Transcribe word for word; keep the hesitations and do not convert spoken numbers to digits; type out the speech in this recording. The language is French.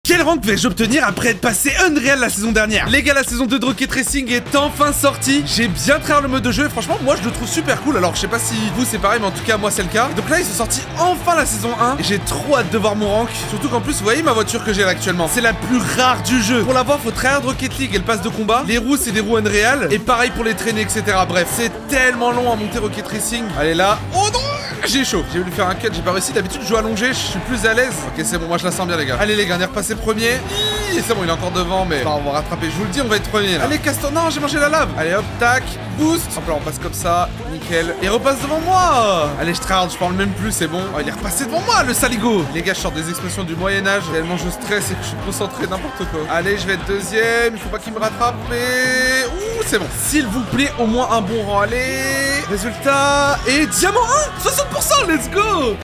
Quel rank vais-je obtenir après être passé Unreal la saison dernière? Les gars, la saison deux de Rocket Racing est enfin sortie. J'ai bien tryhard le mode de jeu et franchement, moi je le trouve super cool. Alors, je sais pas si vous c'est pareil, mais en tout cas, moi c'est le cas. Et donc là, ils sont sortis enfin la saison un. Et j'ai trop hâte de voir mon rank. Surtout qu'en plus, vous voyez ma voiture que j'ai là actuellement. C'est la plus rare du jeu. Pour l'avoir, faut tryhard Rocket League et le pass de combat. Les roues, c'est des roues Unreal. Et pareil pour les traînées, et cetera. Bref, c'est tellement long à monter Rocket Racing. Allez là. Oh non! J'ai chaud. J'ai voulu faire un cut, j'ai pas réussi. D'habitude, je joue allongé, je suis plus à l'aise. Ok, c'est bon, moi je la sens bien, les gars. Allez, les gars, on est repassé premier. Et c'est bon, il est encore devant, mais enfin, on va rattraper. Je vous le dis, on va être premier là. Allez, Castor. Non, j'ai mangé la lave. Allez, hop, tac, boost. Hop là, on passe comme ça. Nickel. Et repasse devant moi. Allez, je tryhard, je parle même plus, c'est bon. Oh, il est repassé devant moi, le saligo. Les gars, je sors des expressions du Moyen-Âge. Tellement je stresse et que je suis concentré, n'importe quoi. Allez, je vais être deuxième. Il faut pas qu'il me rattrape. Et. Ouh, c'est bon. S'il vous plaît, au moins un bon rang. Allez. Résultat. Et diamant un, soixante pour cent, let's go.